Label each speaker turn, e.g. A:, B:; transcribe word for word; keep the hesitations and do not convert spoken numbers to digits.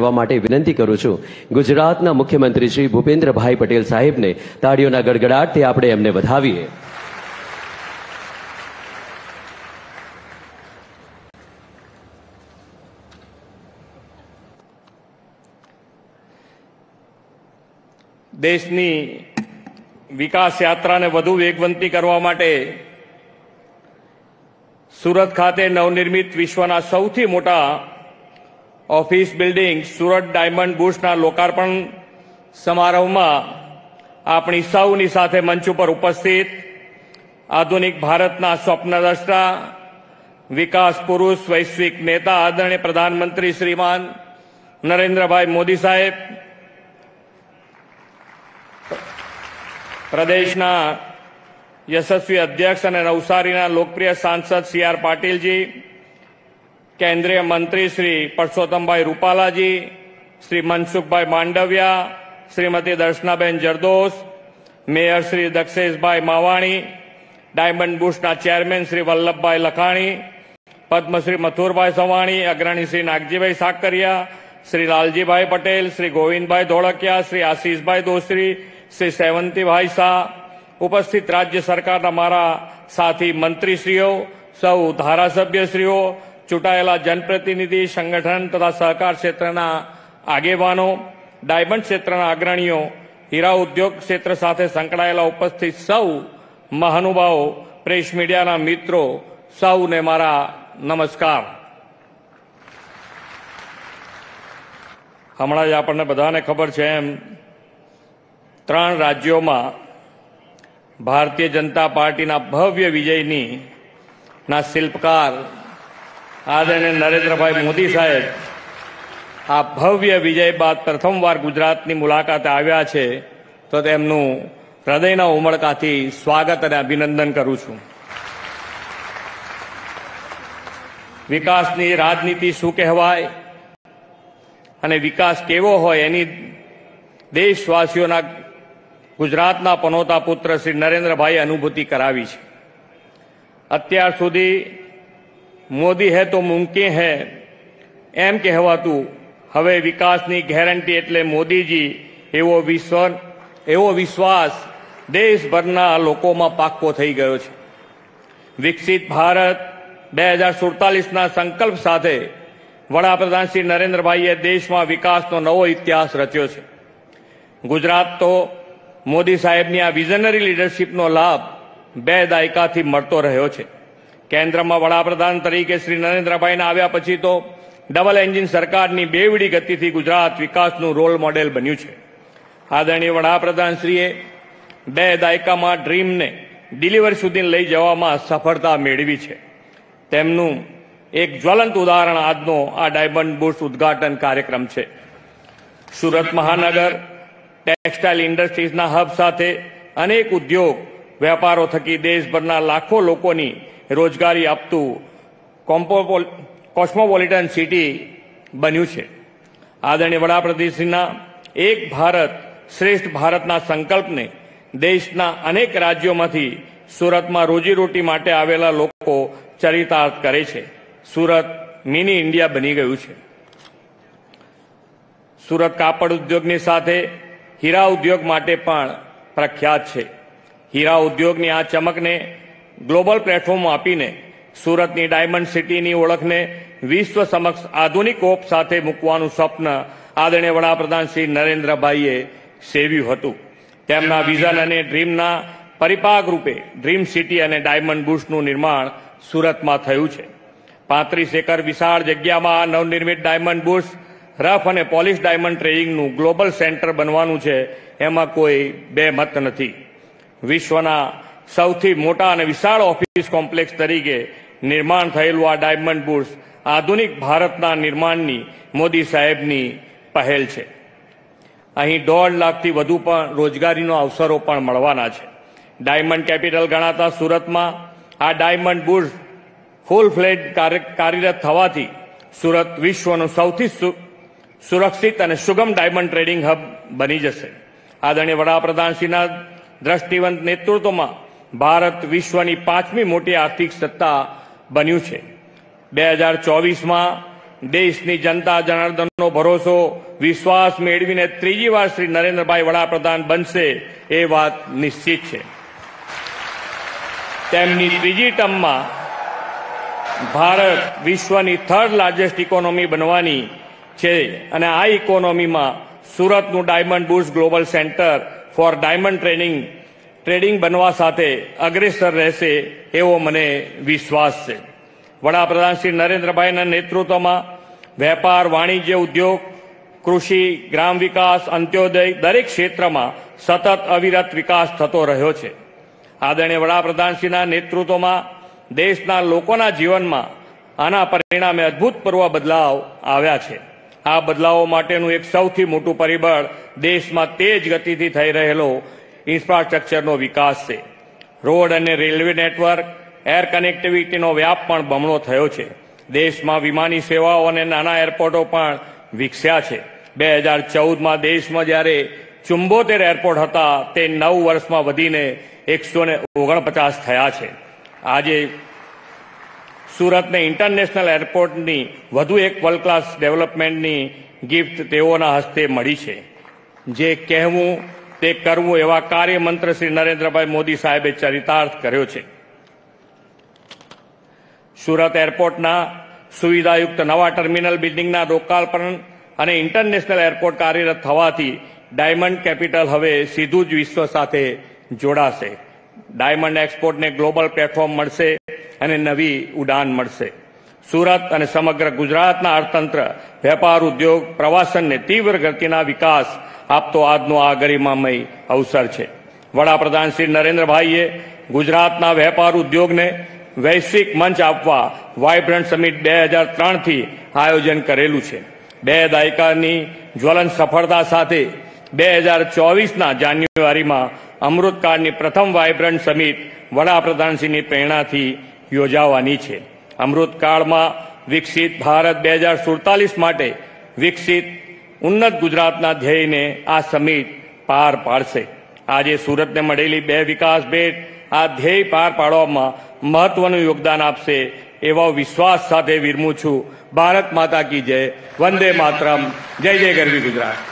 A: કરવા માટે વિનંતી કરું છું ગુજરાતના મુખ્યમંત્રી શ્રી ભૂપેન્દ્રભાઈ પટેલ સાહેબને તાળીઓના ગડગડાટથી આપણે એમને વધાવીએ.
B: દેશની વિકાસ યાત્રાને વધુ વેગવંતી કરવા માટે સુરત ખાતે નવનિર્મિત વિશ્વના સૌથી મોટા ઓફિસ બિલ્ડિંગ સુરત ડાયમંડ બુર્સના લોકાર્પણ સમારોહમાં આપણી સૌની સાથે મંચ ઉપર ઉપસ્થિત આધુનિક ભારતના સ્વપ્નદ્રષ્ટા, વિકાસ પુરુષ, વૈશ્વિક નેતા આદરણીય પ્રધાનમંત્રી શ્રીમાન નરેન્દ્રભાઈ મોદી સાહેબ, પ્રદેશના યશસ્વી અધ્યક્ષ અને નવસારીના લોકપ્રિય સાંસદ સી આર પાટીલજી, કેન્દ્રીય મંત્રી શ્રી પરસોત્તમભાઈ રૂપાલાજી, શ્રી મનસુખભાઈ માંડવિયા, શ્રીમતી દર્શનાબેન જરદોસ, મેયર શ્રી દક્ષેશભાઈ માવાણી, ડાયમંડ બુર્સના ચેરમેન શ્રી વલ્લભભાઈ લખાણી, પદ્મશ્રી મથુરભાઈ સવાણી, અગ્રણી શ્રી નાગજીભાઈ સાકરિયા, શ્રી લાલજીભાઈ પટેલ, શ્રી ગોવિંદભાઈ ધોળકિયા, શ્રી આશીષભાઈ દોશરી, શ્રી સેવંતીભાઈ શાહ, ઉપસ્થિત રાજ્ય સરકારના મારા સાથી મંત્રીશ્રીઓ, સૌ ધારાસભ્યશ્રીઓ, ચૂંટાયેલા જનપ્રતિનિધિ, સંગઠન તથા સહકાર ક્ષેત્રના આગેવાનો, ડાયમંડ ક્ષેત્રના અગ્રણીઓ, હીરા ઉદ્યોગ ક્ષેત્ર સાથે સંકળાયેલા ઉપસ્થિત સૌ મહાનુભાવો, પ્રેસ મીડિયાના મિત્રો, સૌને મારા નમસ્કાર. હમણાં જ આપણને બધાને ખબર છે એમ ત્રણ રાજ્યોમાં ભારતીય જનતા પાર્ટીના ભવ્ય વિજયની ના શિલ્પકાર આદરણીય નરેન્દ્રભાઈ મોદી સાહેબ આ ભવ્ય વિજય બાદ પ્રથમવાર ગુજરાતની મુલાકાતે આવ્યા છે, તો તેમનું હૃદયના ઉમળકાથી સ્વાગત અને અભિનંદન કરું છું. વિકાસની રાજનીતિ શું કહેવાય અને વિકાસ કેવો હોય એની દેશવાસીઓના ગુજરાતના પનોતા પુત્ર શ્રી નરેન્દ્રભાઈ અનુભૂતિ કરાવી છે. અત્યાર સુધી મોદી હૈ તો મુમકિન હૈ એમ કહેવાતું હવે વિકાસની ગેરંટી એટલે મોદીજી એવો વિશ્વ એવો વિશ્વાસ દેશભરના લોકોમાં પાક્કો થઈ ગયો છે. વિકસિત ભારત બે હજાર સુડતાલીસના સંકલ્પ સાથે વડાપ્રધાન શ્રી નરેન્દ્રભાઈએ દેશમાં વિકાસનો નવો ઇતિહાસ રચ્યો છે. ગુજરાત તો મોદી સાહેબની આ વિઝનરી લીડરશીપનો લાભ બે દાયકાથી મળતો રહ્યો છે. કેન્દ્રમાં વડાપ્રધાન તરીકે શ્રી નરેન્દ્રભાઈના આવ્યા પછી તો ડબલ એન્જિન સરકારની બેવડી ગતિથી ગુજરાત વિકાસનું રોલ મોડેલ બન્યું છે. આદરણીય વડાપ્રધાનશ્રીએ બે દાયકામાં ડ્રીમને ડિલિવરી સુધી લઈ જવામાં સફળતા મેળવી છે. તેમનું એક જ્વલંત ઉદાહરણ આજનો આ ડાયમંડ બુર્સ ઉદ્ઘાટન કાર્યક્રમ છે. સુરત મહાનગર ટેક્સટાઇલ ઇન્ડસ્ટ્રીઝના હબ સાથે અનેક ઉદ્યોગ વેપારો થકી દેશભરના લાખો લોકોની રોજગારી આપતું કોસ્મોપોલિટન સિટી બન્યું છે. આદરણીય વડાપ્રધાનશ્રીના એક ભારત શ્રેષ્ઠ ભારતના સંકલ્પને દેશના અનેક રાજ્યોમાંથી સુરતમાં રોજીરોટી માટે આવેલા લોકો ચરિતાર્થ કરે છે. સુરત મિની ઇન્ડિયા બની ગયું છે. સુરત કાપડ ઉદ્યોગની સાથે હીરા ઉદ્યોગ માટે પણ પ્રખ્યાત છે. હીરા ઉદ્યોગની આ ચમકને ગ્લોબલ પ્લેટફોર્મ આપીને સુરતની ડાયમંડ સિટીની ઓળખને વિશ્વ સમક્ષ આધુનિક ઓપ સાથે મૂકવાનું સ્વપ્ન આદરણીય વડાપ્રધાન શ્રી નરેન્દ્રભાઈએ સેવ્યું હતું. તેમના વિઝન અને ડ્રીમના પરિપાક રૂપે ડ્રીમ સિટી અને ડાયમંડ બુર્સનું નિર્માણ સુરતમાં થયું છે. પાંત્રીસ એકર વિશાળ જગ્યામાં આ નવનિર્મિત ડાયમંડ બુર્સ રફ અને પોલિશ ડાયમંડ ટ્રેડિંગનું ગ્લોબલ સેન્ટર બનવાનું છે, એમાં કોઈ બે મત નથી. વિશ્વના સૌથી મોટા અને વિશાળ ઓફિસ કોમ્પ્લેક્સ તરીકે નિર્માણ થયેલું આ ડાયમંડ બુર્સ આધુનિક ભારતના નિર્માણની મોદી સાહેબની પહેલ છે. અહીં દોઢ લાખથી વધુ પણ રોજગારીનો અવસરો પણ મળવાના છે. ડાયમંડ કેપિટલ ગણાતા સુરતમાં આ ડાયમંડ બુર્સ ફૂલ ફ્લેજ કાર્યરત થવાથી સુરત વિશ્વનું સૌથી સુરક્ષિત અને સુગમ ડાયમંડ ટ્રેડિંગ હબ બની જશે. આદરણીય વડાપ્રધાનશ્રીના દ્રષ્ટિવંત નેતૃત્વમાં ભારત વિશ્વની પાંચમી મોટી આર્થિક સત્તા બન્યું છે. બે હજાર ચોવીસમાં દેશની જનતા જનાર્દનનો ભરોસો વિશ્વાસ મેળવીને ત્રીજી વાર શ્રી નરેન્દ્રભાઈ વડાપ્રધાન બનશે એ વાત નિશ્ચિત છે. તેમની ત્રીજી ટર્મમાં ભારત વિશ્વની થર્ડ લાર્જેસ્ટ ઇકોનોમી બનવાની છે અને આ ઇકોનોમીમાં સુરતનું diamond bourse global centre for diamond trading trading બનવા સાથે અગ્રેસર રહેશે એવો મને વિશ્વાસ છે. વડાપ્રધાન શ્રી નરેન્દ્રભાઈના નેતૃત્વમાં વેપાર, વાણિજ્ય, ઉદ્યોગ, કૃષિ, ગ્રામ વિકાસ, અંત્યોદય દરેક ક્ષેત્રમાં સતત અવિરત વિકાસ થતો રહ્યો છે. આદરણીય વડાપ્રધાનશ્રીના નેતૃત્વમાં દેશના લોકોના જીવનમાં આના પરિણામે અભૂતપૂર્વ બદલાવ આવ્યા છે. આ બદલાવો માટેનું એક સૌથી મોટું પરિબળ દેશમાં તેજ ગતિથી થઈ રહેલો ઇન્ફ્રાસ્ટ્રક્ચરનો વિકાસ છે. રોડ અને રેલવે નેટવર્ક, એર કનેક્ટિવિટીનો વ્યાપ પણ બમણો થયો છે. દેશમાં વિમાની સેવાઓ અને નાના એરપોર્ટો પણ વિકસ્યા છે. બે હજાર ચૌદમાં દેશમાં જ્યારે ચુંબોતેર એરપોર્ટ હતા તે નવ વર્ષમાં વધીને એકસો ને ઓગણપચાસ થયા છે. આજે સુરતને ઇન્ટરનેશનલ એરપોર્ટની વધુ એક વર્લ્ડ ક્લાસ ડેવલપમેન્ટની ગિફ્ટ તેઓના હસ્તે મળી છે. જે કહેવું તે કરવું એવા કાર્યમંત્ર શ્રી નરેન્દ્રભાઈ મોદી સાહેબે ચરિતાર્થ કર્યો છે. સુરત એરપોર્ટના સુવિધાયુક્ત નવા ટર્મિનલ બિલ્ડિંગના લોકાર્પણ અને ઇન્ટરનેશનલ એરપોર્ટ કાર્યરત થવાથી ડાયમંડ કેપિટલ હવે સીધું જ વિશ્વ સાથે જોડાશે. ડાયમંડ એક્સપોર્ટને ગ્લોબલ પ્લેટફોર્મ મળશે અને નવી ઉડાન મળશે. સુરત અને સમગ્ર ગુજરાતના અર્થતંત્ર, વેપાર, ઉદ્યોગ, પ્રવાસનને તીવ્ર ગતિના વિકાસ આપતો આજનો આ ગરિમામય અવસર છે. વડાપ્રધાન શ્રી નરેન્દ્રભાઈએ ગુજરાતના વેપાર ઉદ્યોગને વૈશ્વિક મંચ આપવા વાઇબ્રન્ટ સમિટ બે હજાર ત્રણથી આયોજન કરેલું છે. બે દાયકાની જ્વલંત સફળતા સાથે બે હજાર ચોવીસના જાન્યુઆરીમાં અમૃતકાળની પ્રથમ વાઇબ્રન્ટ સમિટ વડાપ્રધાનશ્રીની પ્રેરણાથી યોજાવાની છે. અમૃતકાળમાં વિકસિત ભારત બે હજાર સુડતાલીસ માટે વિકસિત ઉન્નત ગુજરાતના ધ્યેયને આ સમિટ પાર પાડશે. આજે સુરતને મળેલી બે વિકાસ ભેટ આ ધ્યેય પાર પાડવામાં મહત્વનું યોગદાન આપશે એવો વિશ્વાસ સાથે વિરમું છું. ભારત માતા કી જય. વંદે માતરમ. જય જય ગરવી ગુજરાત.